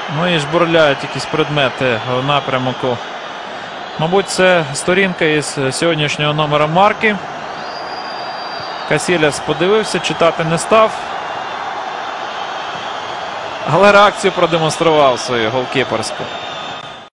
Ну і жбурляють якісь предмети в напрямку. Мабуть, це сторінка із сьогоднішнього номера марки. Касільяс подивився, читати не став. Але реакцію продемонстрував свою голкіперську.